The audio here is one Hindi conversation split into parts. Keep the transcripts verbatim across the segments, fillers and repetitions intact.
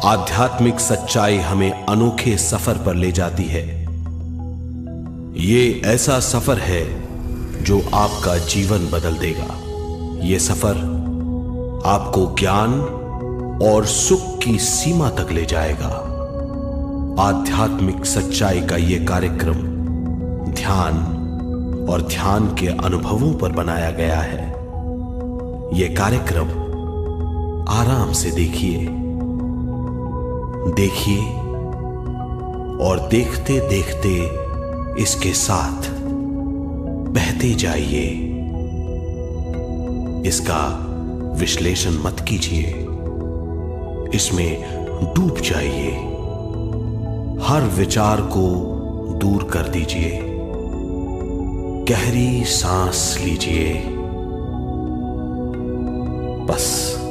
आध्यात्मिक सच्चाई हमें अनोखे सफर पर ले जाती है। ये ऐसा सफर है जो आपका जीवन बदल देगा। ये सफर आपको ज्ञान और सुख की सीमा तक ले जाएगा। आध्यात्मिक सच्चाई का ये कार्यक्रम ध्यान और ध्यान के अनुभवों पर बनाया गया है। ये कार्यक्रम आराम से देखिए देखिए और देखते देखते इसके साथ बहते जाइए। इसका विश्लेषण मत कीजिए, इसमें डूब जाइए। हर विचार को दूर कर दीजिए। गहरी सांस लीजिए। बस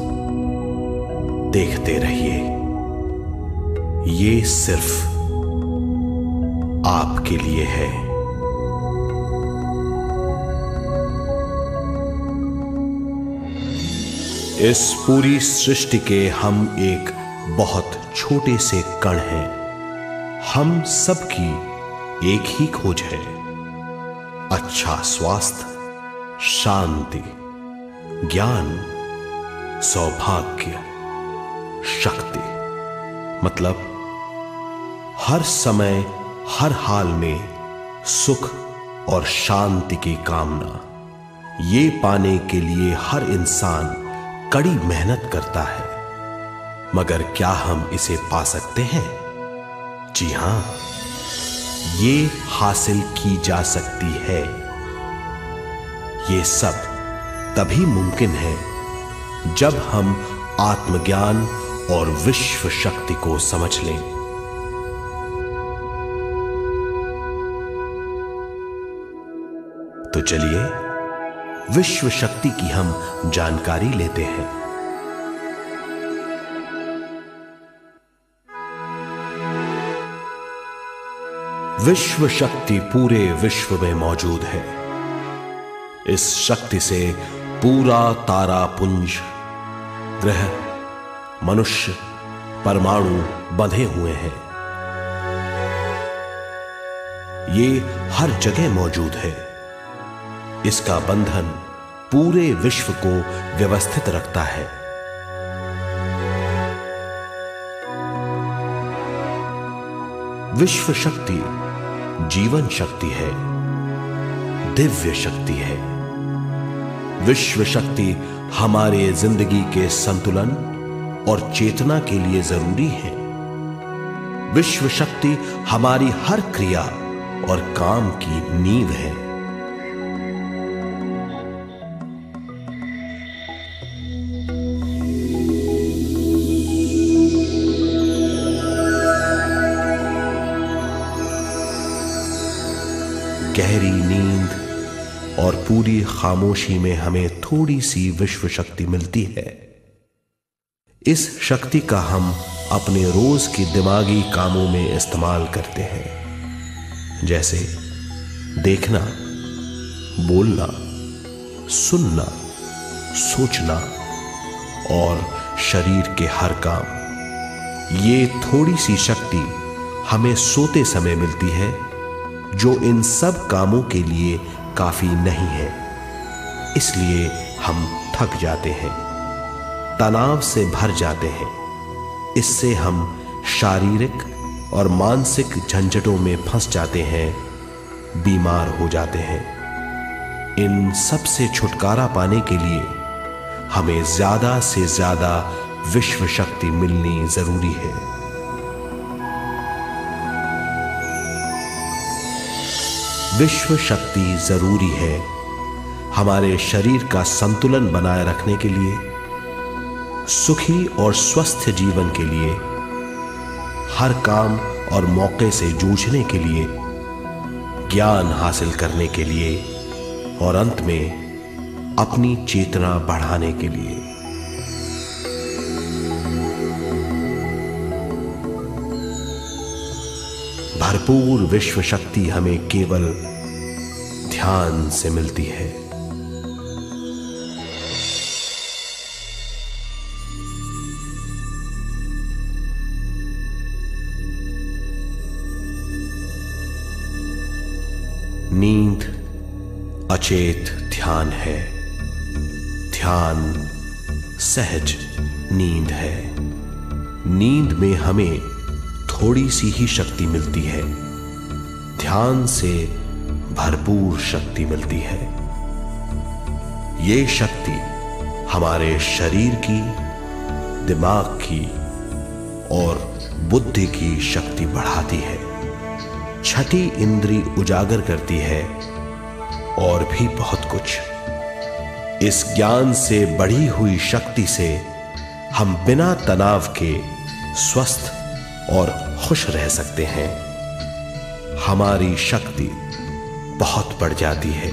देखते रहिए। ये सिर्फ आपके लिए है। इस पूरी सृष्टि के हम एक बहुत छोटे से कण हैं। हम सबकी एक ही खोज है, अच्छा स्वास्थ्य, शांति, ज्ञान, सौभाग्य, शक्ति। मतलब हर समय हर हाल में सुख और शांति की कामना। ये पाने के लिए हर इंसान कड़ी मेहनत करता है, मगर क्या हम इसे पा सकते हैं? जी हां, ये हासिल की जा सकती है। ये सब तभी मुमकिन है जब हम आत्मज्ञान और विश्व शक्ति को समझ लें। तो चलिए विश्व शक्ति की हम जानकारी लेते हैं। विश्व शक्ति पूरे विश्व में मौजूद है। इस शक्ति से पूरा तारापुंज, ग्रह, मनुष्य, परमाणु बंधे हुए हैं। ये हर जगह मौजूद है। इसका बंधन पूरे विश्व को व्यवस्थित रखता है। विश्व शक्ति जीवन शक्ति है, दिव्य शक्ति है। विश्व शक्ति हमारे जिंदगी के संतुलन और चेतना के लिए जरूरी है। विश्व शक्ति हमारी हर क्रिया और काम की नींव है। गहरी नींद और पूरी खामोशी में हमें थोड़ी सी विश्व शक्ति मिलती है। इस शक्ति का हम अपने रोज के दिमागी कामों में इस्तेमाल करते हैं, जैसे देखना, बोलना, सुनना, सोचना और शरीर के हर काम। ये थोड़ी सी शक्ति हमें सोते समय मिलती है, जो इन सब कामों के लिए काफी नहीं है। इसलिए हम थक जाते हैं, तनाव से भर जाते हैं। इससे हम शारीरिक और मानसिक झंझटों में फंस जाते हैं, बीमार हो जाते हैं। इन सब से छुटकारा पाने के लिए हमें ज्यादा से ज्यादा विश्व शक्ति मिलनी जरूरी है। विश्व शक्ति जरूरी है हमारे शरीर का संतुलन बनाए रखने के लिए, सुखी और स्वस्थ जीवन के लिए, हर काम और मौके से जूझने के लिए, ज्ञान हासिल करने के लिए और अंत में अपनी चेतना बढ़ाने के लिए। भरपूर विश्व शक्ति हमें केवल ध्यान से मिलती है। नींद अचेत ध्यान है, ध्यान सहज नींद है। नींद में हमें थोड़ी सी ही शक्ति मिलती है, ध्यान से भरपूर शक्ति मिलती है। ये शक्ति हमारे शरीर की, दिमाग की और बुद्धि की शक्ति बढ़ाती है, छठी इंद्री उजागर करती है और भी बहुत कुछ। इस ज्ञान से बढ़ी हुई शक्ति से हम बिना तनाव के स्वस्थ और खुश रह सकते हैं। हमारी शक्ति बहुत बढ़ जाती है।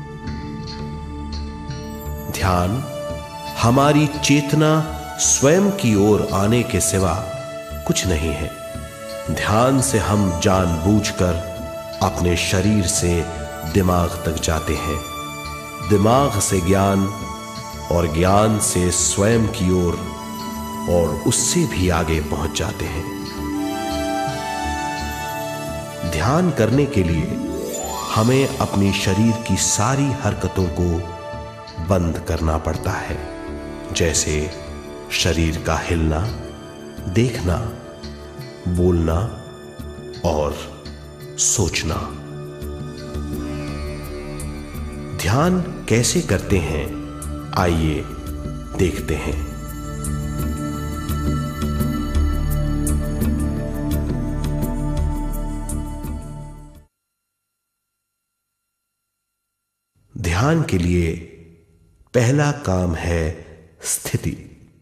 ध्यान हमारी चेतना स्वयं की ओर आने के सिवा कुछ नहीं है। ध्यान से हम जानबूझकर अपने शरीर से दिमाग तक जाते हैं, दिमाग से ज्ञान और ज्ञान से स्वयं की ओर और उससे भी आगे पहुंच जाते हैं। ध्यान करने के लिए हमें अपनी शरीर की सारी हरकतों को बंद करना पड़ता है, जैसे शरीर का हिलना, देखना, बोलना और सोचना। ध्यान कैसे करते हैं, आइए देखते हैं। ध्यान के लिए पहला काम है स्थिति।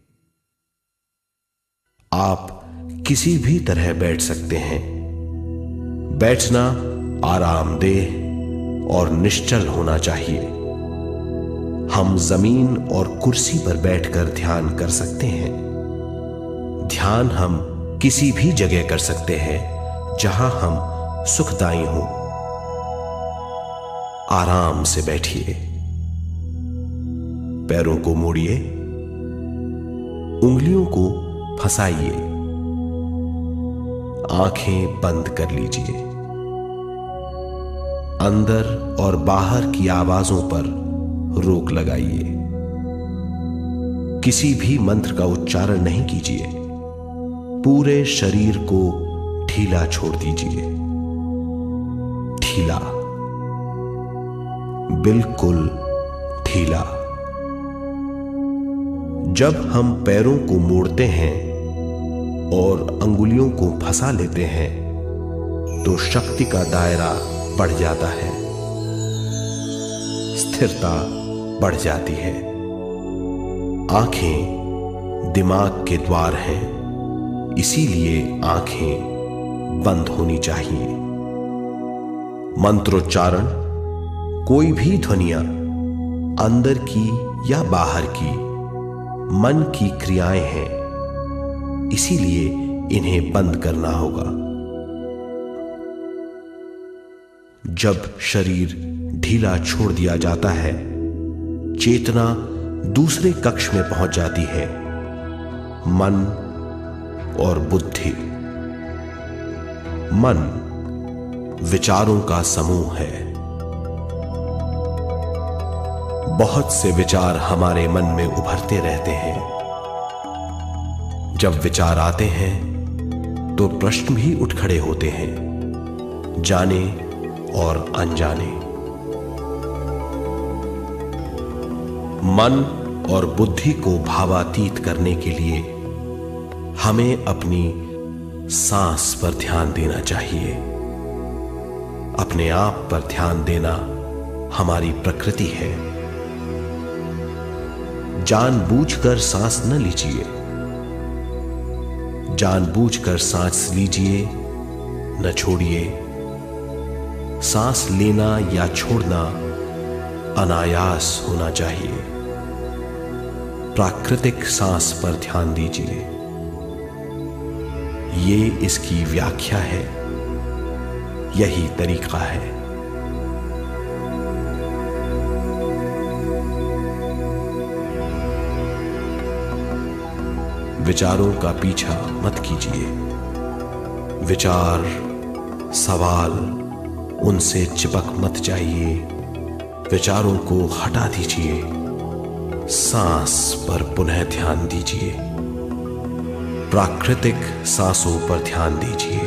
आप किसी भी तरह बैठ सकते हैं। बैठना आरामदेह और निश्चल होना चाहिए। हम जमीन और कुर्सी पर बैठकर ध्यान कर सकते हैं। ध्यान हम किसी भी जगह कर सकते हैं जहां हम सुखदायी हों। आराम से बैठिए, पैरों को मोड़िए, उंगलियों को फंसाइए, आंखें बंद कर लीजिए। अंदर और बाहर की आवाजों पर रोक लगाइए। किसी भी मंत्र का उच्चारण नहीं कीजिए। पूरे शरीर को ढीला छोड़ दीजिए। ढीला, बिल्कुल ढीला। जब हम पैरों को मोड़ते हैं और अंगुलियों को फंसा लेते हैं तो शक्ति का दायरा बढ़ जाता है, स्थिरता बढ़ जाती है। आंखें दिमाग के द्वार हैं, इसीलिए आंखें बंद होनी चाहिए। मंत्रोच्चारण, कोई भी ध्वनियां अंदर की या बाहर की मन की क्रियाएं हैं, इसीलिए इन्हें बंद करना होगा। जब शरीर ढीला छोड़ दिया जाता है, चेतना दूसरे कक्ष में पहुंच जाती है, मन और बुद्धि। मन विचारों का समूह है। बहुत से विचार हमारे मन में उभरते रहते हैं। जब विचार आते हैं तो प्रश्न भी उठ खड़े होते हैं, जाने और अनजाने। मन और बुद्धि को भावातीत करने के लिए हमें अपनी सांस पर ध्यान देना चाहिए। अपने आप पर ध्यान देना हमारी प्रकृति है। जानबूझकर सांस न लीजिए। जानबूझकर सांस लीजिए, न छोड़िए। सांस लेना या छोड़ना अनायास होना चाहिए। प्राकृतिक सांस पर ध्यान दीजिए। ये इसकी व्याख्या है, यही तरीका है। विचारों का पीछा मत कीजिए। विचार, सवाल उनसे चिपक मत जाइए, विचारों को हटा दीजिए, सांस पर पुनः ध्यान दीजिए, प्राकृतिक सांसों पर ध्यान दीजिए,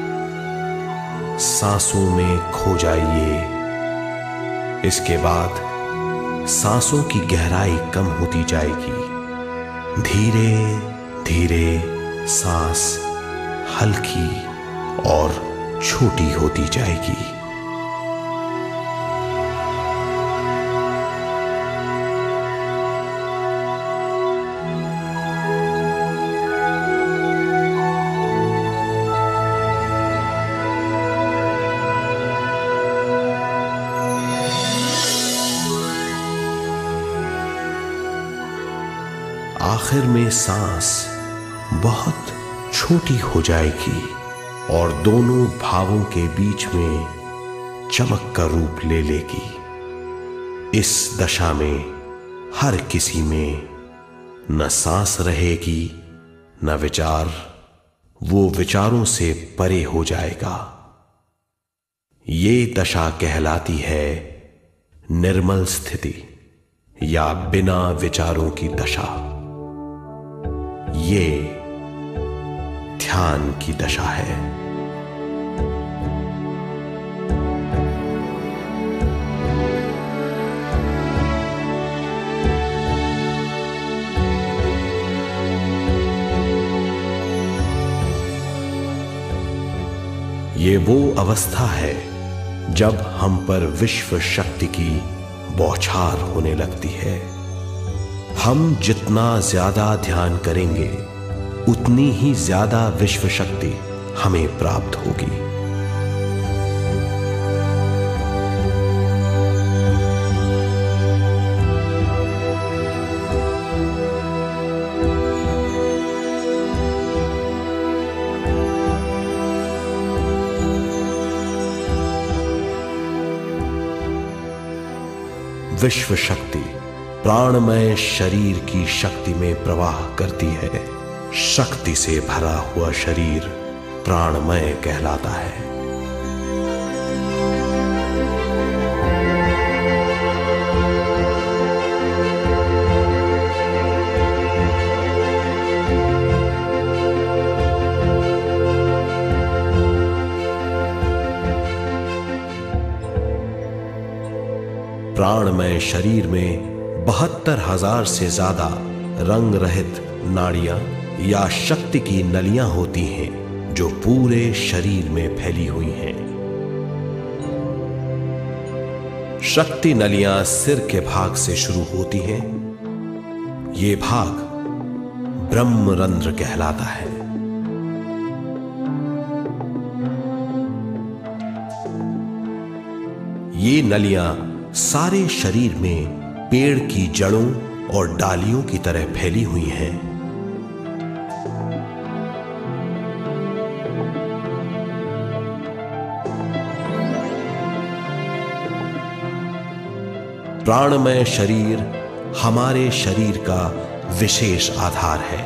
सांसों में खो जाइए। इसके बाद सांसों की गहराई कम होती जाएगी, धीरे धीरे सांस हल्की और छोटी होती जाएगी। आखिर में सांस बहुत छोटी हो जाएगी और दोनों भावों के बीच में चमक का रूप ले लेगी। इस दशा में हर किसी में न सांस रहेगी न विचार, वो विचारों से परे हो जाएगा। ये दशा कहलाती है निर्मल स्थिति या बिना विचारों की दशा। ये ध्यान की दशा है। ये वो अवस्था है जब हम पर विश्व शक्ति की बौछार होने लगती है। हम जितना ज्यादा ध्यान करेंगे उतनी ही ज्यादा विश्व शक्ति हमें प्राप्त होगी। विश्व शक्ति प्राणमय शरीर की शक्ति में प्रवाह करती है। शक्ति से भरा हुआ शरीर प्राणमय कहलाता है। प्राणमय शरीर में बहत्तर हजार से ज्यादा रंग रहित नाड़ियां या शक्ति की नलियां होती हैं जो पूरे शरीर में फैली हुई हैं। शक्ति नलियां सिर के भाग से शुरू होती हैं। ये भाग ब्रह्मरंध्र कहलाता है। ये नलियां सारे शरीर में पेड़ की जड़ों और डालियों की तरह फैली हुई हैं। प्राणमय शरीर हमारे शरीर का विशेष आधार है।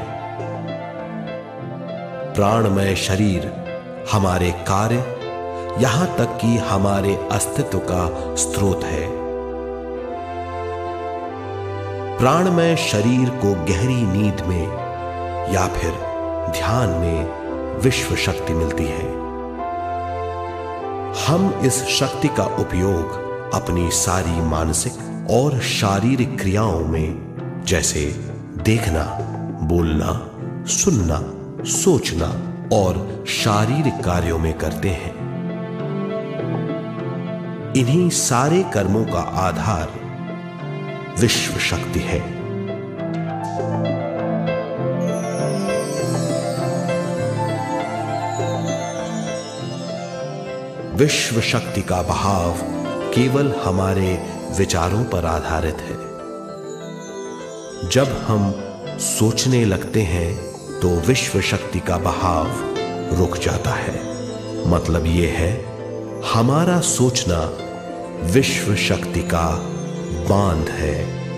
प्राणमय शरीर हमारे कार्य, यहां तक कि हमारे अस्तित्व का स्रोत है। प्राणमय शरीर को गहरी नींद में या फिर ध्यान में विश्व शक्ति मिलती है। हम इस शक्ति का उपयोग अपनी सारी मानसिक और शारीरिक क्रियाओं में, जैसे देखना, बोलना, सुनना, सोचना और शारीरिक कार्यों में करते हैं। इन्हीं सारे कर्मों का आधार विश्व शक्ति है। विश्व शक्ति का बहाव केवल हमारे विचारों पर आधारित है। जब हम सोचने लगते हैं तो विश्व शक्ति का बहाव रुक जाता है। मतलब यह है, हमारा सोचना विश्व शक्ति का बांध है।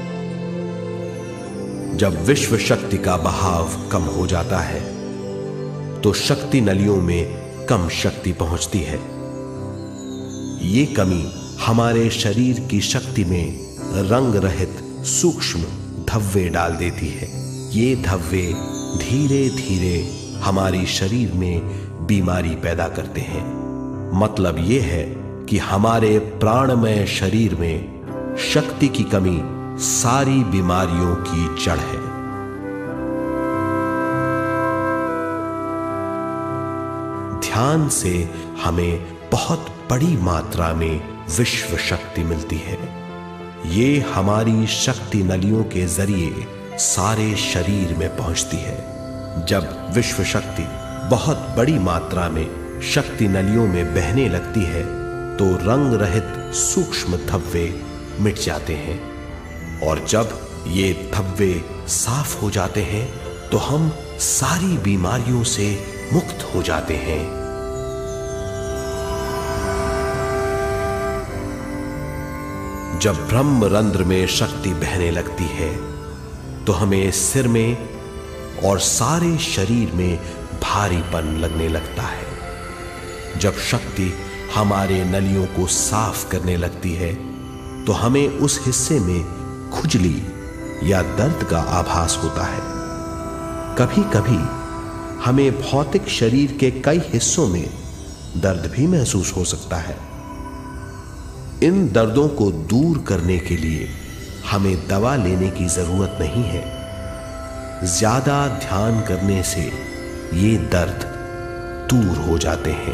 जब विश्व शक्ति का बहाव कम हो जाता है तो शक्ति नलियों में कम शक्ति पहुंचती है। ये कमी हमारे शरीर की शक्ति में रंग रहित सूक्ष्म धब्बे डाल देती है। ये धब्बे धीरे धीरे हमारी शरीर में बीमारी पैदा करते हैं। मतलब ये है कि हमारे प्राणमय शरीर में शक्ति की कमी सारी बीमारियों की जड़ है। ध्यान से हमें बहुत बड़ी मात्रा में विश्व शक्ति मिलती है। ये हमारी शक्ति नलियों के जरिए सारे शरीर में पहुंचती है। जब विश्व शक्ति बहुत बड़ी मात्रा में शक्ति नलियों में बहने लगती है तो रंग रहित सूक्ष्म धब्बे मिट जाते हैं, और जब ये धब्बे साफ हो जाते हैं तो हम सारी बीमारियों से मुक्त हो जाते हैं। जब ब्रह्म रंध्र में शक्ति बहने लगती है तो हमें सिर में और सारे शरीर में भारीपन लगने लगता है। जब शक्ति हमारे नलियों को साफ करने लगती है तो हमें उस हिस्से में खुजली या दर्द का आभास होता है। कभी कभी हमें भौतिक शरीर के कई हिस्सों में दर्द भी महसूस हो सकता है। इन दर्दों को दूर करने के लिए हमें दवा लेने की जरूरत नहीं है। ज्यादा ध्यान करने से ये दर्द दूर हो जाते हैं।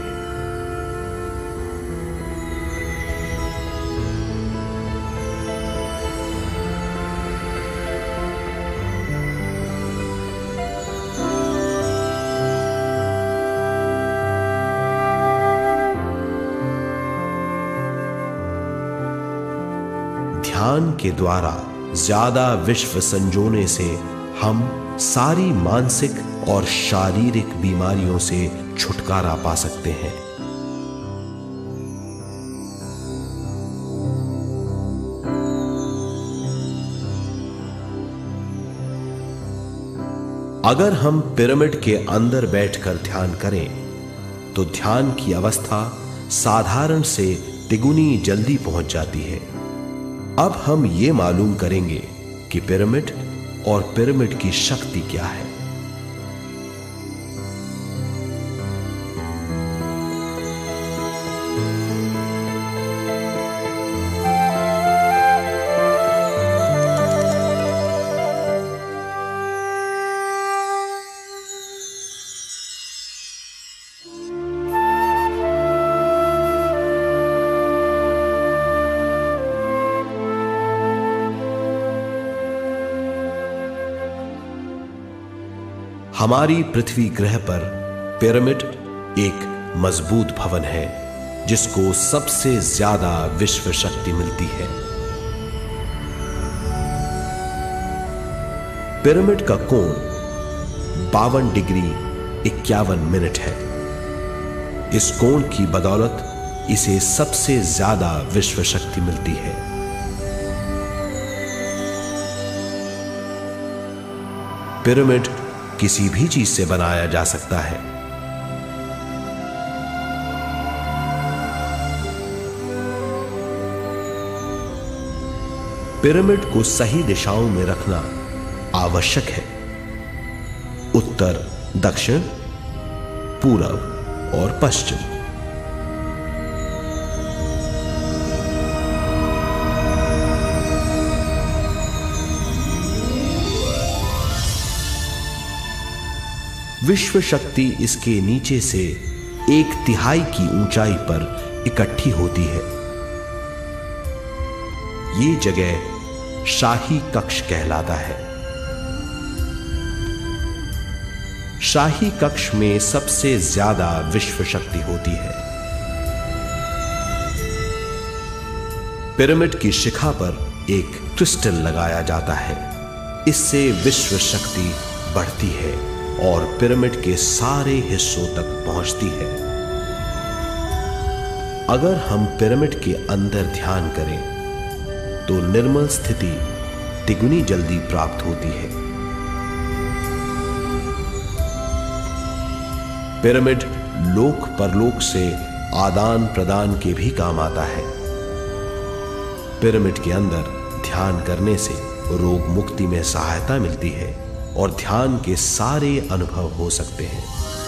ध्यान के द्वारा ज्यादा विश्व संजोने से हम सारी मानसिक और शारीरिक बीमारियों से छुटकारा पा सकते हैं। अगर हम पिरामिड के अंदर बैठकर ध्यान करें तो ध्यान की अवस्था साधारण से तिगुनी जल्दी पहुंच जाती है। अब हम ये मालूम करेंगे कि पिरामिड और पिरामिड की शक्ति क्या है। हमारी पृथ्वी ग्रह पर पिरामिड एक मजबूत भवन है जिसको सबसे ज्यादा विश्व शक्ति मिलती है। पिरामिड का कोण बावन डिग्री इक्यावन मिनट है। इस कोण की बदौलत इसे सबसे ज्यादा विश्व शक्ति मिलती है। पिरामिड किसी भी चीज से बनाया जा सकता है। पिरामिड को सही दिशाओं में रखना आवश्यक है। उत्तर, दक्षिण, पूरब और पश्चिम। विश्व शक्ति इसके नीचे से एक तिहाई की ऊंचाई पर इकट्ठी होती है। ये जगह शाही कक्ष कहलाता है। शाही कक्ष में सबसे ज्यादा विश्व शक्ति होती है। पिरामिड की शिखा पर एक क्रिस्टल लगाया जाता है। इससे विश्व शक्ति बढ़ती है और पिरामिड के सारे हिस्सों तक पहुंचती है। अगर हम पिरामिड के अंदर ध्यान करें तो निर्मल स्थिति तिगुनी जल्दी प्राप्त होती है। पिरामिड लोक परलोक से आदान प्रदान के भी काम आता है। पिरामिड के अंदर ध्यान करने से रोग मुक्ति में सहायता मिलती है और ध्यान के सारे अनुभव हो सकते हैं।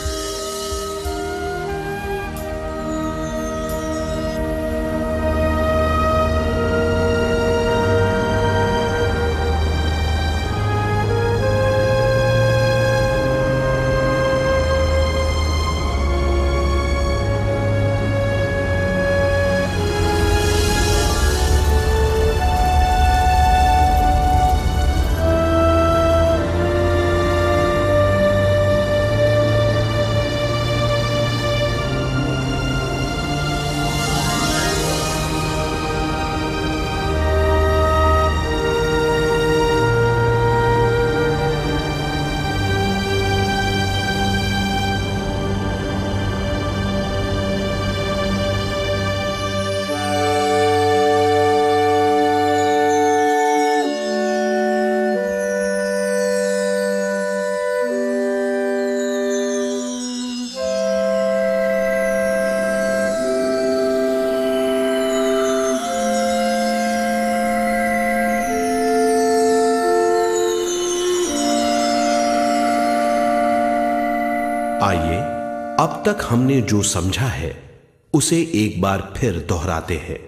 आइए अब तक हमने जो समझा है उसे एक बार फिर दोहराते हैं।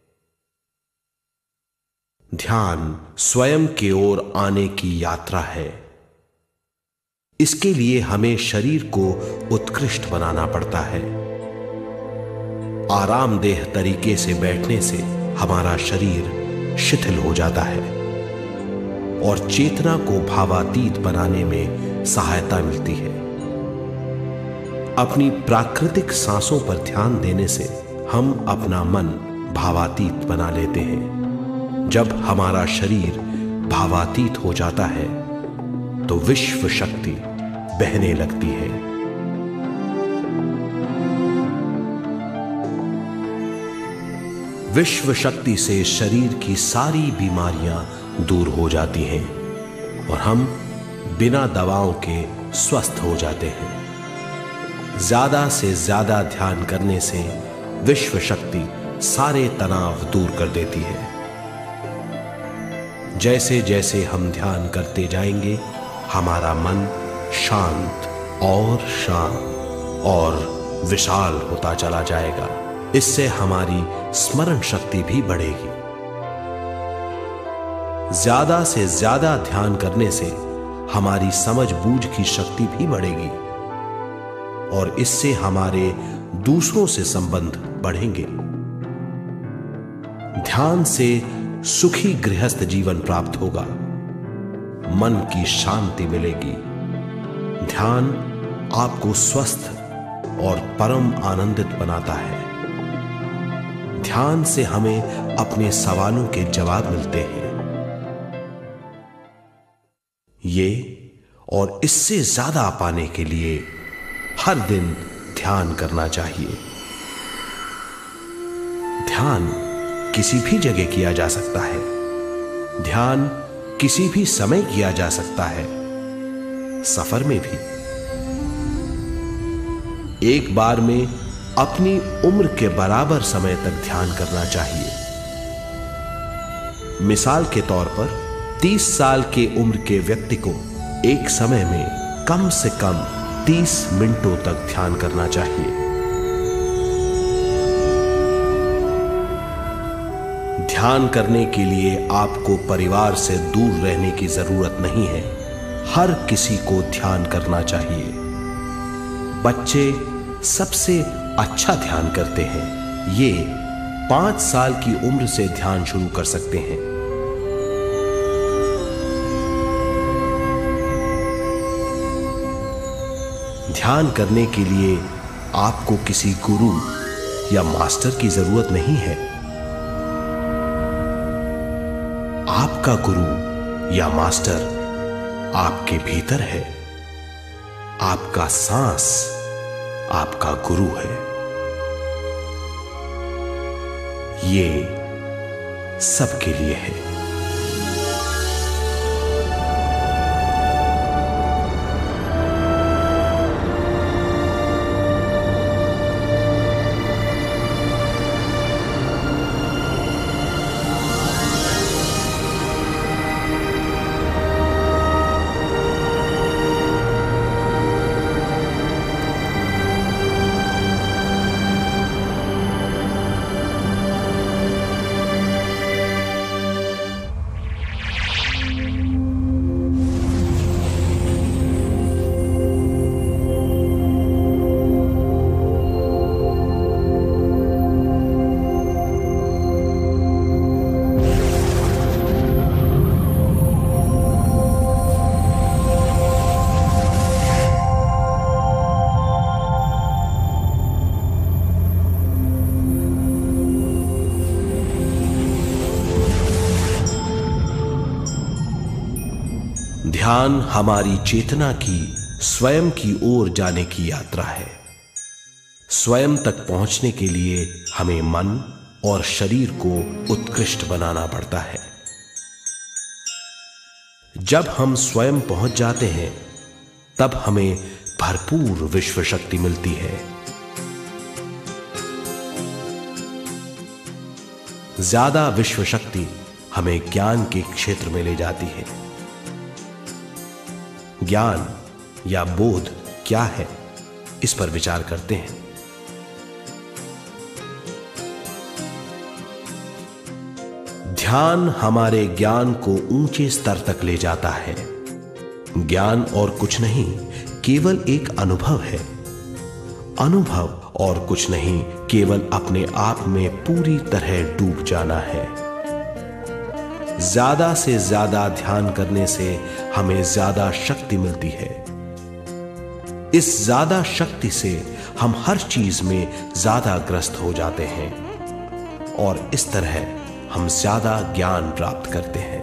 ध्यान स्वयं की ओर आने की यात्रा है। इसके लिए हमें शरीर को उत्कृष्ट बनाना पड़ता है। आरामदेह तरीके से बैठने से हमारा शरीर शिथिल हो जाता है और चेतना को भावातीत बनाने में सहायता मिलती है। अपनी प्राकृतिक सांसों पर ध्यान देने से हम अपना मन भावातीत बना लेते हैं। जब हमारा शरीर भावातीत हो जाता है तो विश्व शक्ति बहने लगती है। विश्व शक्ति से शरीर की सारी बीमारियां दूर हो जाती हैं और हम बिना दवाओं के स्वस्थ हो जाते हैं। ज्यादा से ज्यादा ध्यान करने से विश्व शक्ति सारे तनाव दूर कर देती है। जैसे जैसे हम ध्यान करते जाएंगे हमारा मन शांत और शांत और विशाल होता चला जाएगा। इससे हमारी स्मरण शक्ति भी बढ़ेगी। ज्यादा से ज्यादा ध्यान करने से हमारी समझ बूझ की शक्ति भी बढ़ेगी और इससे हमारे दूसरों से संबंध बढ़ेंगे। ध्यान से सुखी गृहस्थ जीवन प्राप्त होगा, मन की शांति मिलेगी। ध्यान आपको स्वस्थ और परम आनंदित बनाता है। ध्यान से हमें अपने सवालों के जवाब मिलते हैं। ये और इससे ज्यादा पाने के लिए हर दिन ध्यान करना चाहिए। ध्यान किसी भी जगह किया जा सकता है। ध्यान किसी भी समय किया जा सकता है, सफर में भी। एक बार में अपनी उम्र के बराबर समय तक ध्यान करना चाहिए। मिसाल के तौर पर तीस साल के उम्र के व्यक्ति को एक समय में कम से कम तीस मिनटों तक ध्यान करना चाहिए। ध्यान करने के लिए आपको परिवार से दूर रहने की जरूरत नहीं है। हर किसी को ध्यान करना चाहिए। बच्चे सबसे अच्छा ध्यान करते हैं। ये पांच साल की उम्र से ध्यान शुरू कर सकते हैं। ध्यान करने के लिए आपको किसी गुरु या मास्टर की जरूरत नहीं है। आपका गुरु या मास्टर आपके भीतर है। आपका सांस आपका गुरु है। ये सबके लिए है। ध्यान हमारी चेतना की स्वयं की ओर जाने की यात्रा है। स्वयं तक पहुंचने के लिए हमें मन और शरीर को उत्कृष्ट बनाना पड़ता है। जब हम स्वयं पहुंच जाते हैं तब हमें भरपूर विश्व शक्ति मिलती है। ज्यादा विश्व शक्ति हमें ज्ञान के क्षेत्र में ले जाती है। ज्ञान या बोध क्या है, इस पर विचार करते हैं। ध्यान हमारे ज्ञान को ऊंचे स्तर तक ले जाता है। ज्ञान और कुछ नहीं, केवल एक अनुभव है। अनुभव और कुछ नहीं, केवल अपने आप में पूरी तरह डूब जाना है। ज्यादा से ज्यादा ध्यान करने से हमें ज्यादा शक्ति मिलती है। इस ज्यादा शक्ति से हम हर चीज में ज्यादा ग्रस्त हो जाते हैं और इस तरह हम ज्यादा ज्ञान प्राप्त करते हैं।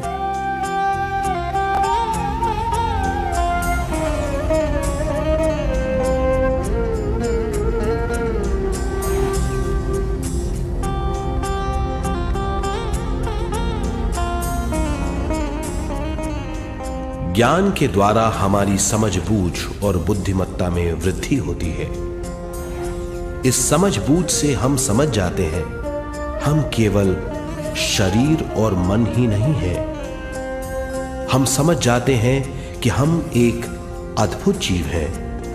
ज्ञान के द्वारा हमारी समझबूझ और बुद्धिमत्ता में वृद्धि होती है। इस समझबूझ से हम समझ जाते हैं हम केवल शरीर और मन ही नहीं है। हम समझ जाते हैं कि हम एक अद्भुत जीव हैं।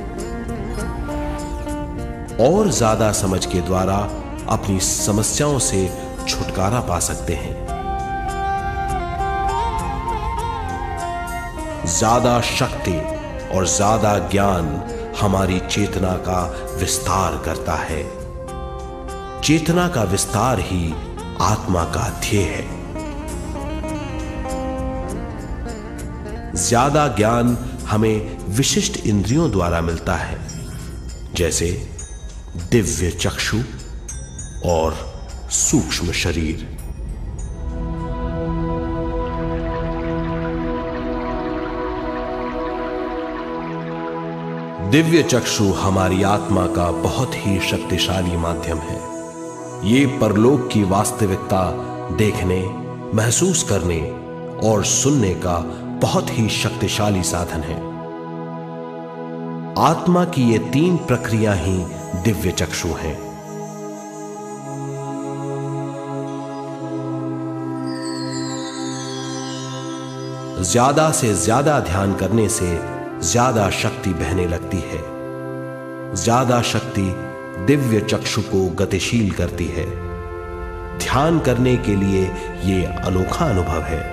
और ज्यादा समझ के द्वारा अपनी समस्याओं से छुटकारा पा सकते हैं। ज्यादा शक्ति और ज्यादा ज्ञान हमारी चेतना का विस्तार करता है। चेतना का विस्तार ही आत्मा का ध्येय है। ज्यादा ज्ञान हमें विशिष्ट इंद्रियों द्वारा मिलता है, जैसे दिव्य चक्षु और सूक्ष्म शरीर। दिव्य चक्षु हमारी आत्मा का बहुत ही शक्तिशाली माध्यम है। ये परलोक की वास्तविकता देखने, महसूस करने और सुनने का बहुत ही शक्तिशाली साधन है। आत्मा की ये तीन प्रक्रिया ही दिव्य चक्षु हैं। ज्यादा से ज्यादा ध्यान करने से ज्यादा शक्ति बहने लगती है। ज्यादा शक्ति दिव्य चक्षु को गतिशील करती है। ध्यान करने के लिए यह अनोखा अनुभव है।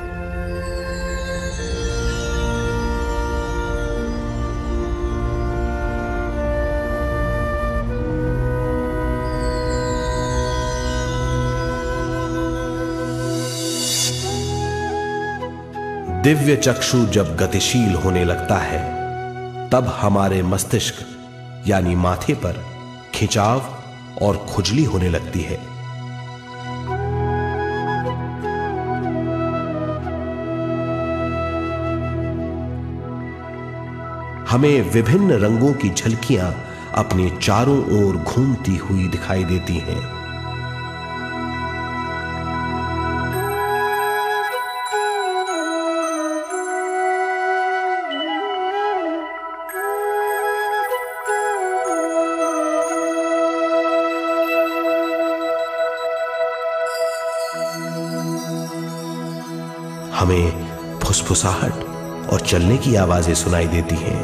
दिव्य चक्षु जब गतिशील होने लगता है तब हमारे मस्तिष्क यानी माथे पर खिंचाव और खुजली होने लगती है। हमें विभिन्न रंगों की झलकियां अपने चारों ओर घूमती हुई दिखाई देती हैं। हमें फुसफुसाहट और चलने की आवाजें सुनाई देती हैं।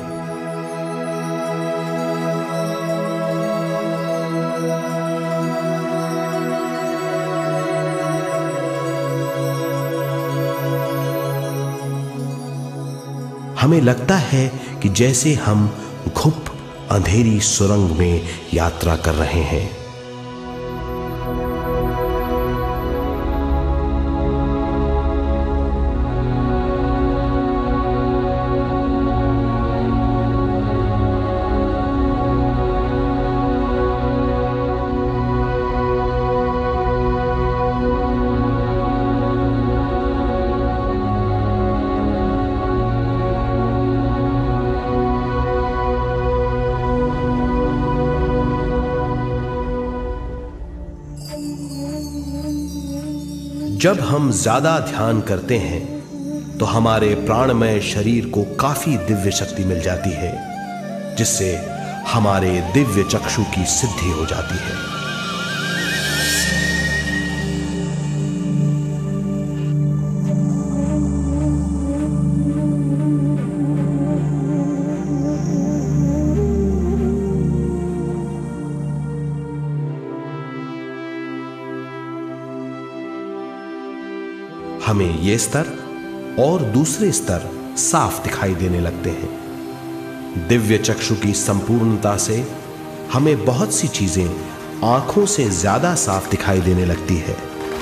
हमें लगता है कि जैसे हम घुप अंधेरी सुरंग में यात्रा कर रहे हैं। जब हम ज्यादा ध्यान करते हैं तो हमारे प्राणमय शरीर को काफी दिव्य शक्ति मिल जाती है, जिससे हमारे दिव्य चक्षु की सिद्धि हो जाती है। हमें ये स्तर और दूसरे स्तर साफ दिखाई देने लगते हैं। दिव्य चक्षु की संपूर्णता से हमें बहुत सी चीजें आंखों से ज्यादा साफ दिखाई देने लगती है।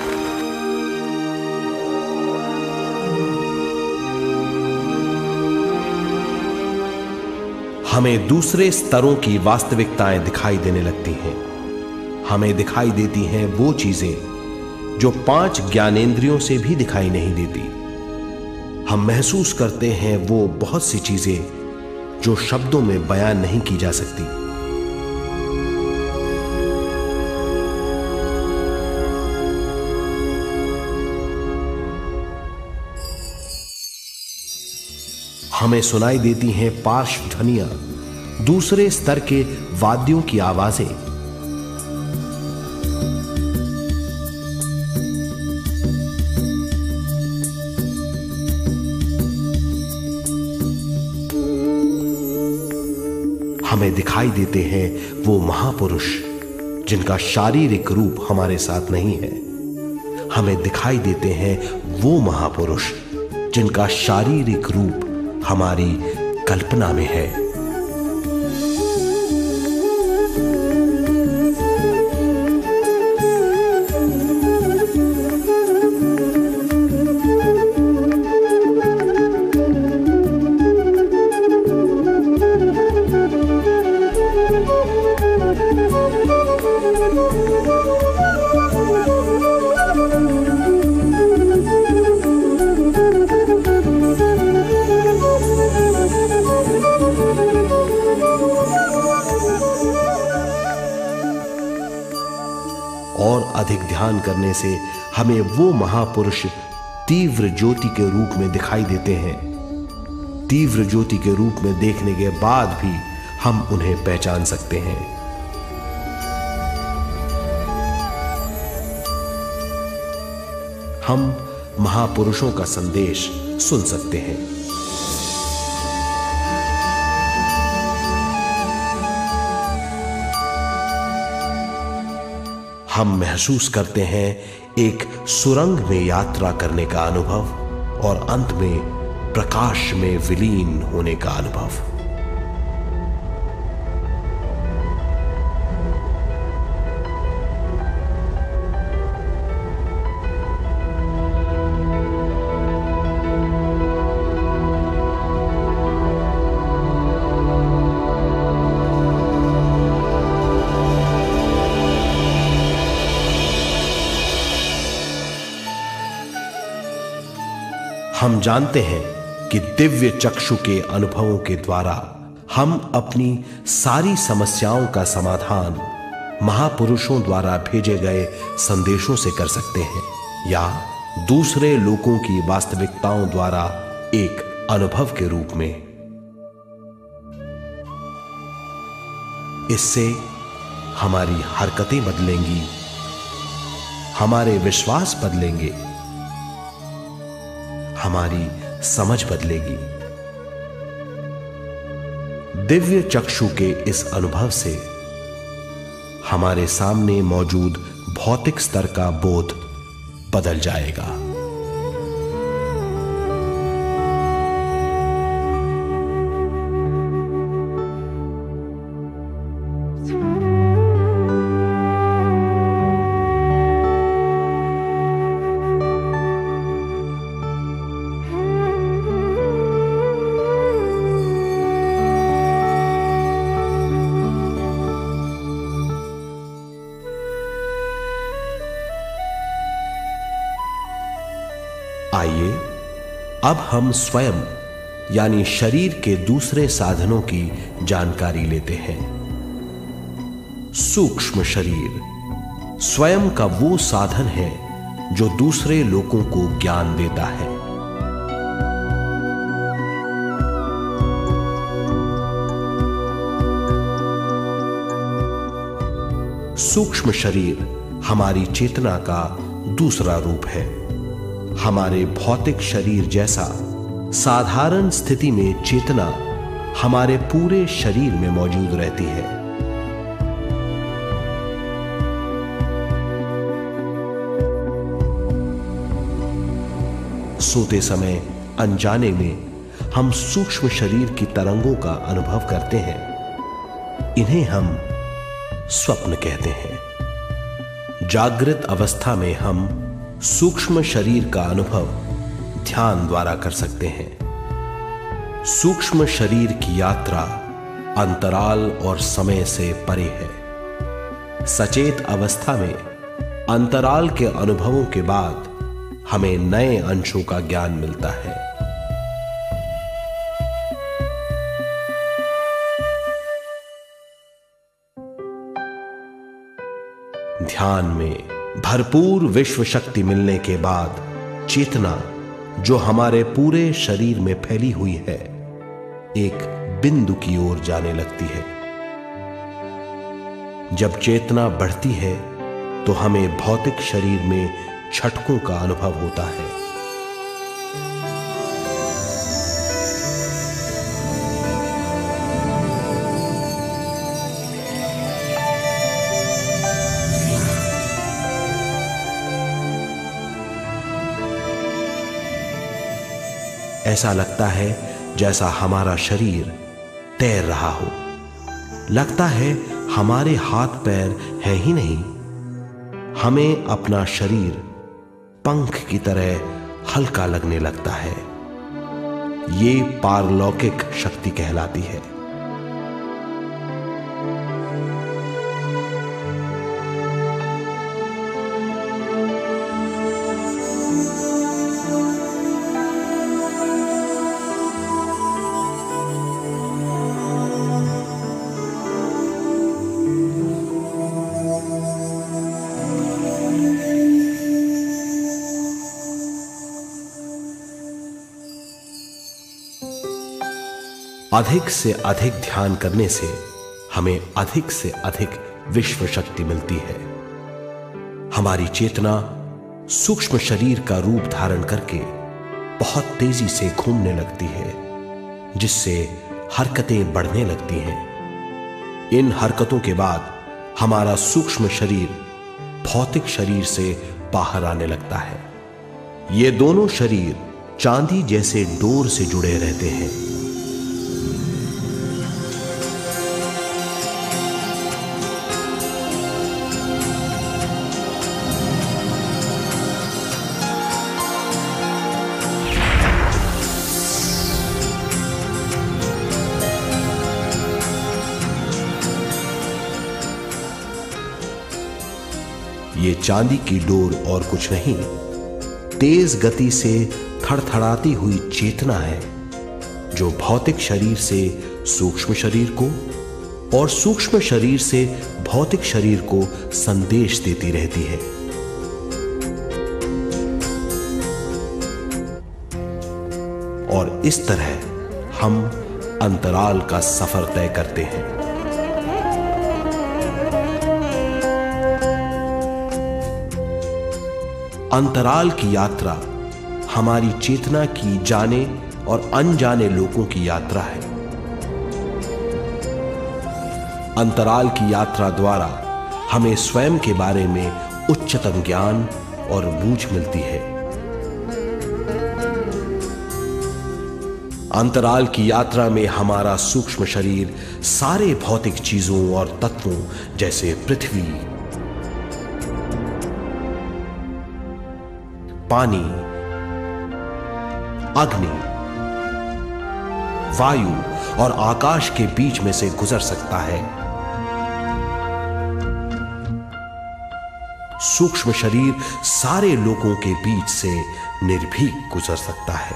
हमें दूसरे स्तरों की वास्तविकताएं दिखाई देने लगती हैं। हमें दिखाई देती हैं वो चीजें जो पांच ज्ञानेंद्रियों से भी दिखाई नहीं देती। हम महसूस करते हैं वो बहुत सी चीजें जो शब्दों में बयान नहीं की जा सकती। हमें सुनाई देती हैं पार्श्व ध्वनियां, दूसरे स्तर के वाद्यों की आवाजें। हमें दिखाई देते हैं वो महापुरुष जिनका शारीरिक रूप हमारे साथ नहीं है। हमें दिखाई देते हैं वो महापुरुष जिनका शारीरिक रूप हमारी कल्पना में है। और अधिक ध्यान करने से हमें वो महापुरुष तीव्र ज्योति के रूप में दिखाई देते हैं। तीव्र ज्योति के रूप में देखने के बाद भी हम उन्हें पहचान सकते हैं। हम महापुरुषों का संदेश सुन सकते हैं। हम महसूस करते हैं एक सुरंग में यात्रा करने का अनुभव और अंत में प्रकाश में विलीन होने का अनुभव। हम जानते हैं कि दिव्य चक्षु के अनुभवों के द्वारा हम अपनी सारी समस्याओं का समाधान महापुरुषों द्वारा भेजे गए संदेशों से कर सकते हैं, या दूसरे लोगों की वास्तविकताओं द्वारा एक अनुभव के रूप में। इससे हमारी हरकतें बदलेंगी, हमारे विश्वास बदलेंगे, हमारी समझ बदलेगी। दिव्य चक्षु के इस अनुभव से हमारे सामने मौजूद भौतिक स्तर का बोध बदल जाएगा। आइए अब हम स्वयं यानी शरीर के दूसरे साधनों की जानकारी लेते हैं। सूक्ष्म शरीर, स्वयं का वो साधन है जो दूसरे लोगों को ज्ञान देता है। सूक्ष्म शरीर हमारी चेतना का दूसरा रूप है। हमारे भौतिक शरीर जैसा साधारण स्थिति में चेतना हमारे पूरे शरीर में मौजूद रहती है। सोते समय अनजाने में हम सूक्ष्म शरीर की तरंगों का अनुभव करते हैं। इन्हें हम स्वप्न कहते हैं। जागृत अवस्था में हम सूक्ष्म शरीर का अनुभव ध्यान द्वारा कर सकते हैं। सूक्ष्म शरीर की यात्रा अंतराल और समय से परे है। सचेत अवस्था में अंतराल के अनुभवों के बाद हमें नए अंशों का ज्ञान मिलता है। ध्यान में भरपूर विश्व शक्ति मिलने के बाद चेतना जो हमारे पूरे शरीर में फैली हुई है एक बिंदु की ओर जाने लगती है। जब चेतना बढ़ती है तो हमें भौतिक शरीर में झटकों का अनुभव होता है। ऐसा लगता है जैसा हमारा शरीर तैर रहा हो। लगता है हमारे हाथ पैर हैं ही नहीं। हमें अपना शरीर पंख की तरह हल्का लगने लगता है। ये पारलौकिक शक्ति कहलाती है। अधिक से अधिक ध्यान करने से हमें अधिक से अधिक विश्व शक्ति मिलती है। हमारी चेतना सूक्ष्म शरीर का रूप धारण करके बहुत तेजी से घूमने लगती है, जिससे हरकतें बढ़ने लगती हैं। इन हरकतों के बाद हमारा सूक्ष्म शरीर भौतिक शरीर से बाहर आने लगता है। ये दोनों शरीर चांदी जैसे डोर से जुड़े रहते हैं। ये चांदी की डोर और कुछ नहीं, तेज गति से थड़थड़ाती हुई चेतना है जो भौतिक शरीर से सूक्ष्म शरीर को और सूक्ष्म शरीर से भौतिक शरीर को संदेश देती रहती है। और इस तरह हम अंतराल का सफर तय करते हैं। अंतराल की यात्रा हमारी चेतना की जाने और अनजाने लोगों की यात्रा है। अंतराल की यात्रा द्वारा हमें स्वयं के बारे में उच्चतम ज्ञान और बूझ मिलती है। अंतराल की यात्रा में हमारा सूक्ष्म शरीर सारे भौतिक चीजों और तत्वों जैसे पृथ्वी, पानी, अग्नि, वायु और आकाश के बीच में से गुजर सकता है। सूक्ष्म शरीर सारे लोगों के बीच से निर्भीक गुजर सकता है।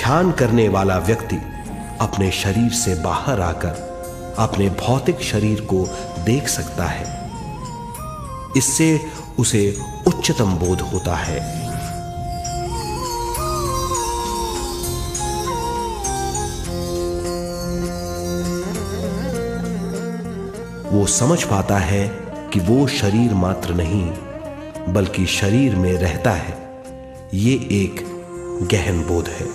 ध्यान करने वाला व्यक्ति अपने शरीर से बाहर आकर अपने भौतिक शरीर को देख सकता है। इससे उसे उच्चतम बोध होता है। वो समझ पाता है कि वो शरीर मात्र नहीं बल्कि शरीर में रहता है। ये एक गहन बोध है।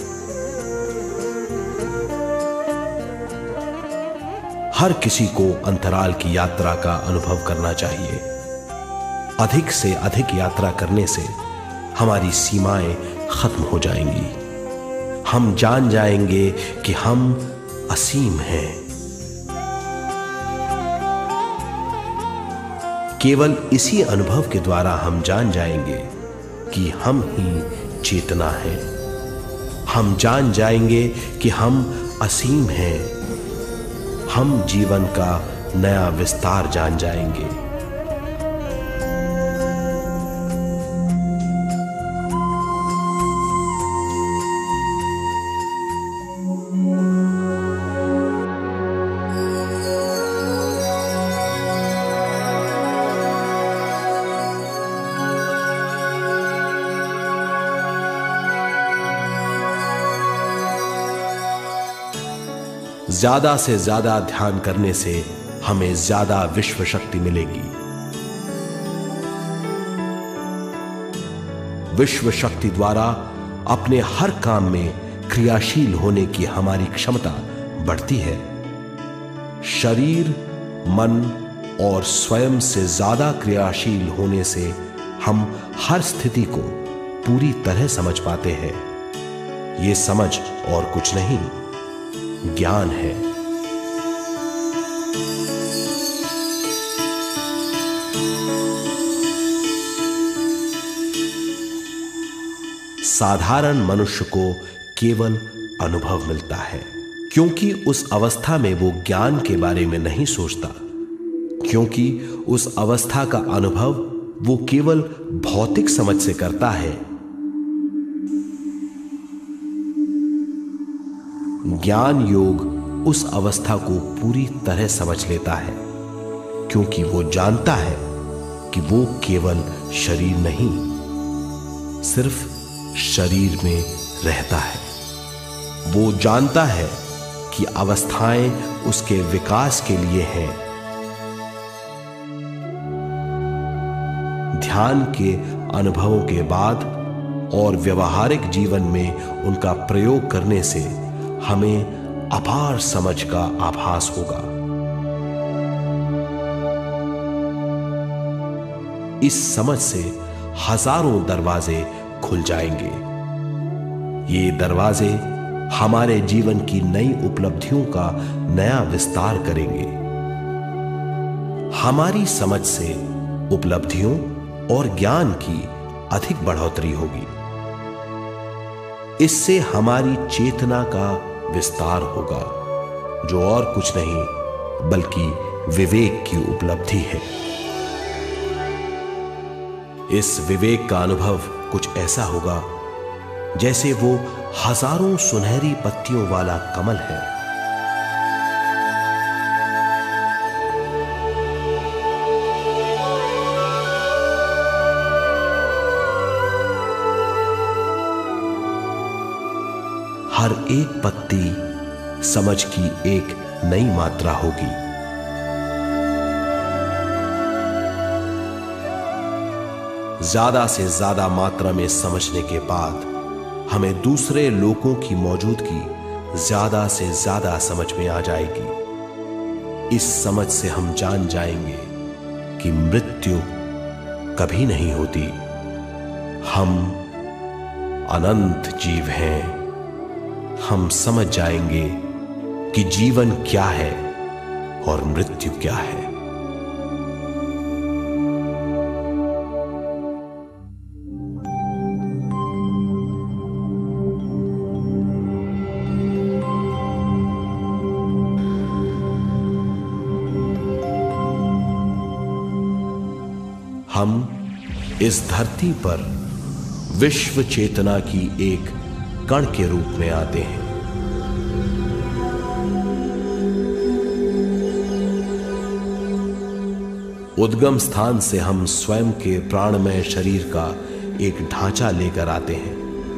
हर किसी को अंतराल की यात्रा का अनुभव करना चाहिए। अधिक से अधिक यात्रा करने से हमारी सीमाएं खत्म हो जाएंगी। हम जान जाएंगे कि हम असीम हैं। केवल इसी अनुभव के द्वारा हम जान जाएंगे कि हम ही चेतना है। हम जान जाएंगे कि हम असीम हैं। हम जीवन का नया विस्तार जान जाएंगे। ज्यादा से ज्यादा ध्यान करने से हमें ज्यादा विश्व शक्ति मिलेगी। विश्व शक्ति द्वारा अपने हर काम में क्रियाशील होने की हमारी क्षमता बढ़ती है। शरीर, मन और स्वयं से ज्यादा क्रियाशील होने से हम हर स्थिति को पूरी तरह समझ पाते हैं। ये समझ और कुछ नहीं, ज्ञान है। साधारण मनुष्य को केवल अनुभव मिलता है, क्योंकि उस अवस्था में वो ज्ञान के बारे में नहीं सोचता, क्योंकि उस अवस्था का अनुभव वो केवल भौतिक समझ से करता है। ज्ञान योग उस अवस्था को पूरी तरह समझ लेता है, क्योंकि वो जानता है कि वो केवल शरीर नहीं, सिर्फ शरीर में रहता है। वो जानता है कि अवस्थाएं उसके विकास के लिए हैं। ध्यान के अनुभवों के बाद और व्यवहारिक जीवन में उनका प्रयोग करने से हमें अपार समझ का आभास होगा। इस समझ से हजारों दरवाजे खुल जाएंगे। ये दरवाजे हमारे जीवन की नई उपलब्धियों का नया विस्तार करेंगे। हमारी समझ से उपलब्धियों और ज्ञान की अधिक बढ़ोतरी होगी। इससे हमारी चेतना का विस्तार होगा, जो और कुछ नहीं बल्कि विवेक की उपलब्धि है। इस विवेक का अनुभव कुछ ऐसा होगा जैसे वो हजारों सुनहरी पत्तियों वाला कमल है। हर एक पत्ती समझ की एक नई मात्रा होगी। ज्यादा से ज्यादा मात्रा में समझने के बाद हमें दूसरे लोगों की मौजूदगी ज्यादा से ज्यादा समझ में आ जाएगी। इस समझ से हम जान जाएंगे कि मृत्यु कभी नहीं होती। हम अनंत जीव हैं। हम समझ जाएंगे कि जीवन क्या है और मृत्यु क्या है। हम इस धरती पर विश्व चेतना की एक कण के रूप में आते हैं। उद्गम स्थान से हम स्वयं के प्राणमय शरीर का एक ढांचा लेकर आते हैं।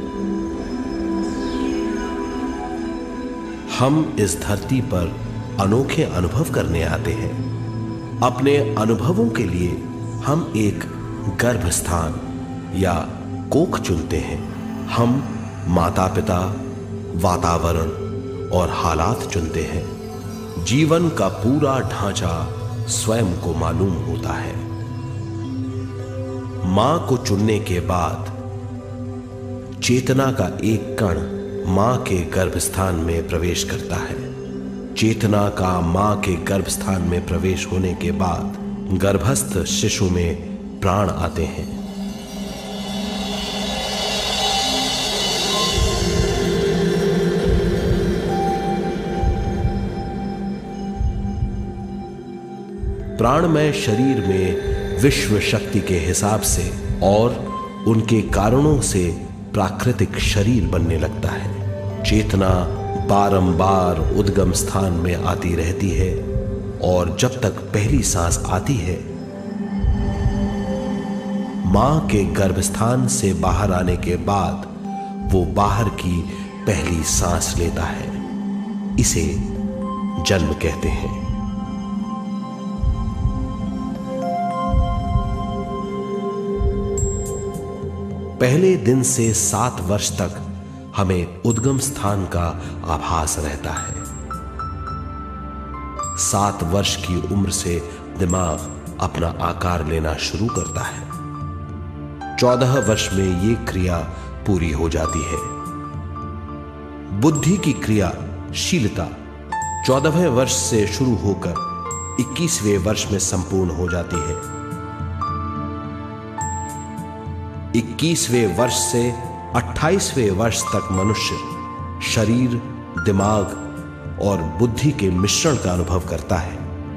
हम इस धरती पर अनोखे अनुभव करने आते हैं। अपने अनुभवों के लिए हम एक गर्भ स्थान या कोख चुनते हैं। हम माता पिता, वातावरण और हालात चुनते हैं। जीवन का पूरा ढांचा स्वयं को मालूम होता है। मां को चुनने के बाद चेतना का एक कण मां के गर्भस्थान में प्रवेश करता है। चेतना का मां के गर्भस्थान में प्रवेश होने के बाद गर्भस्थ शिशु में प्राण आते हैं। प्राणमय शरीर में विश्व शक्ति के हिसाब से और उनके कारणों से प्राकृतिक शरीर बनने लगता है। चेतना बारंबार उद्गम स्थान में आती रहती है और जब तक पहली सांस आती है, मां के गर्भस्थान से बाहर आने के बाद वो बाहर की पहली सांस लेता है। इसे जन्म कहते हैं। पहले दिन से सात वर्ष तक हमें उद्गम स्थान का आभास रहता है। सात वर्ष की उम्र से दिमाग अपना आकार लेना शुरू करता है। चौदह वर्ष में यह क्रिया पूरी हो जाती है। बुद्धि की क्रियाशीलता चौदहवें वर्ष से शुरू होकर इक्कीसवें वर्ष में संपूर्ण हो जाती है। इक्कीसवें वर्ष से अट्ठाईसवें वर्ष तक मनुष्य शरीर, दिमाग और बुद्धि के मिश्रण का अनुभव करता है।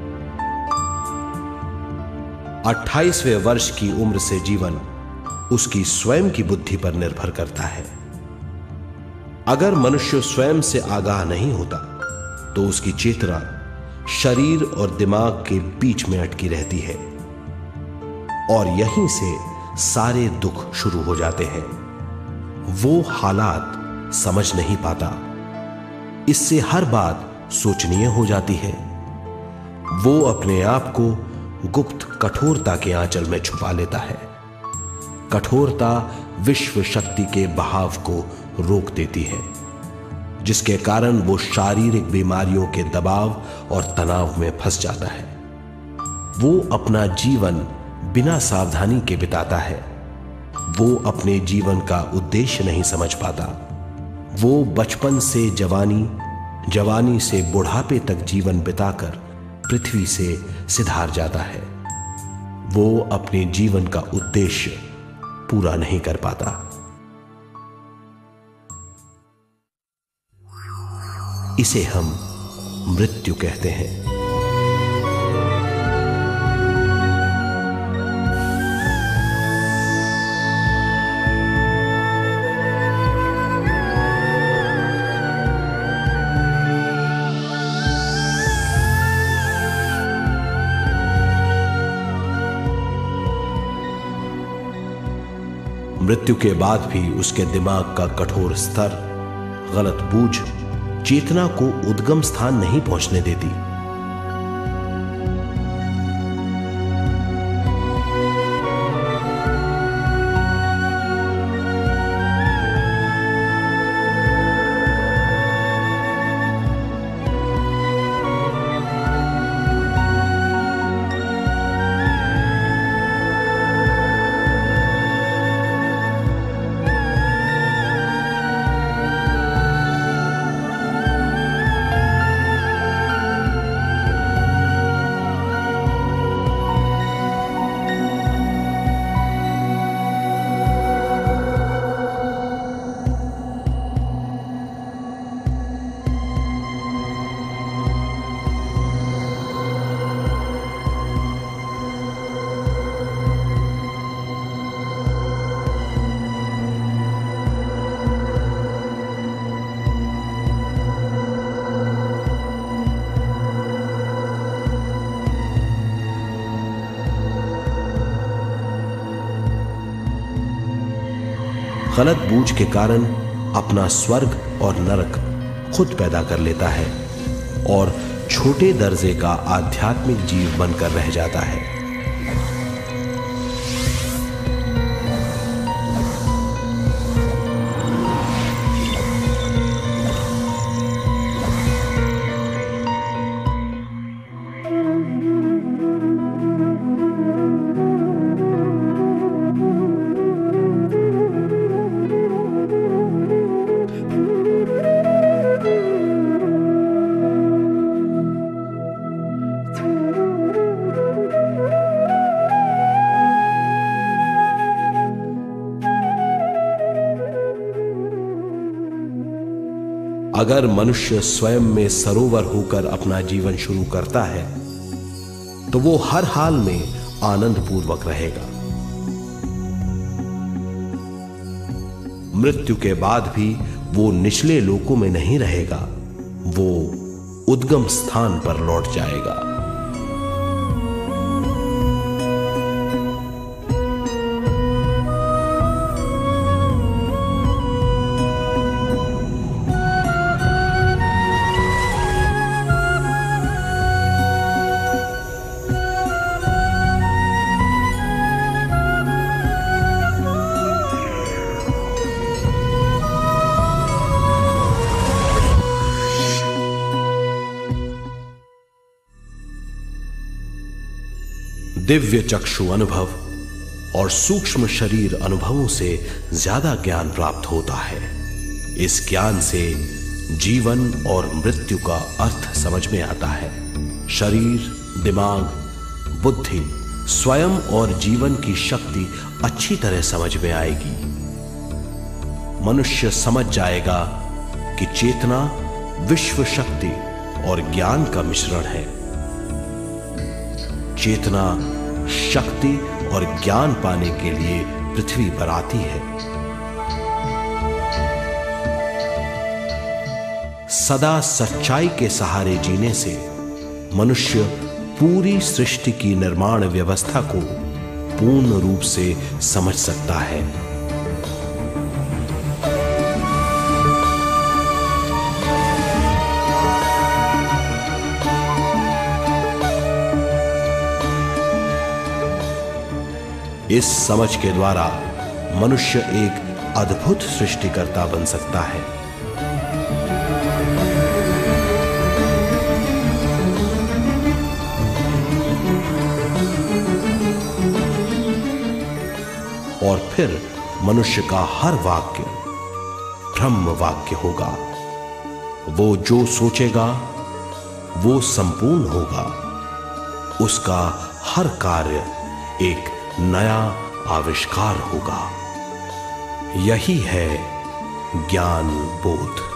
अट्ठाईसवें वर्ष की उम्र से जीवन उसकी स्वयं की बुद्धि पर निर्भर करता है। अगर मनुष्य स्वयं से आगाह नहीं होता तो उसकी चेतना शरीर और दिमाग के बीच में अटकी रहती है और यहीं से सारे दुख शुरू हो जाते हैं। वो हालात समझ नहीं पाता, इससे हर बात सोचनीय हो जाती है। वो अपने आप को गुप्त कठोरता के आंचल में छुपा लेता है। कठोरता विश्व शक्ति के बहाव को रोक देती है, जिसके कारण वो शारीरिक बीमारियों के दबाव और तनाव में फंस जाता है। वो अपना जीवन बिना सावधानी के बिताता है। वो अपने जीवन का उद्देश्य नहीं समझ पाता। वो बचपन से जवानी, जवानी से बुढ़ापे तक जीवन बिताकर पृथ्वी से सिधार जाता है। वो अपने जीवन का उद्देश्य पूरा नहीं कर पाता। इसे हम मृत्यु कहते हैं। मृत्यु के बाद भी उसके दिमाग का कठोर स्तर, गलत बूझ चेतना को उद्गम स्थान नहीं पहुंचने देती। गलत बूझ के कारण अपना स्वर्ग और नरक खुद पैदा कर लेता है और छोटे दर्जे का आध्यात्मिक जीव बनकर रह जाता है। अगर मनुष्य स्वयं में सरोवर होकर अपना जीवन शुरू करता है तो वो हर हाल में आनंद पूर्वक रहेगा। मृत्यु के बाद भी वो निचले लोकों में नहीं रहेगा, वो उद्गम स्थान पर लौट जाएगा। दिव्य चक्षु अनुभव और सूक्ष्म शरीर अनुभवों से ज्यादा ज्ञान प्राप्त होता है। इस ज्ञान से जीवन और मृत्यु का अर्थ समझ में आता है। शरीर, दिमाग, बुद्धि, स्वयं और जीवन की शक्ति अच्छी तरह समझ में आएगी। मनुष्य समझ जाएगा कि चेतना विश्व शक्ति और ज्ञान का मिश्रण है। चेतना शक्ति और ज्ञान पाने के लिए पृथ्वी पर आती है। सदा सच्चाई के सहारे जीने से मनुष्य पूरी सृष्टि की निर्माण व्यवस्था को पूर्ण रूप से समझ सकता है। इस समझ के द्वारा मनुष्य एक अद्भुत सृष्टिकर्ता बन सकता है। और फिर मनुष्य का हर वाक्य ब्रह्म वाक्य होगा। वो जो सोचेगा वो संपूर्ण होगा। उसका हर कार्य एक नया आविष्कार होगा। यही है ज्ञान बोध।